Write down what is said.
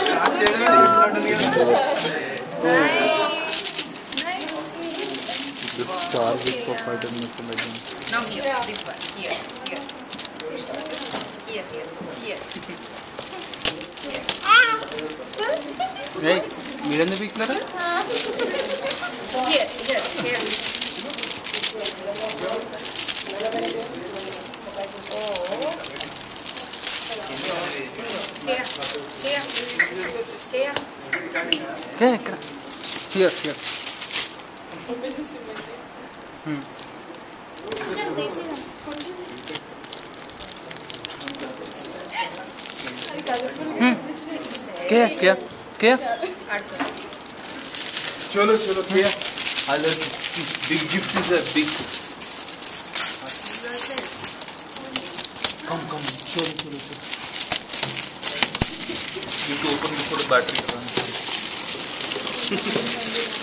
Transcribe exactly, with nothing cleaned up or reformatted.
This star with for five minutes imagine. No, here, this one, here, here. Here, here, here. Hey, mirror the picture? Here, here, here. Oh. Here, here, here. Okay, here, here. Hmm. Hmm. क्या क्या क्या चलो चलो क्या I love big gift is a big come come चलो चलो चलो you to open before the battery runs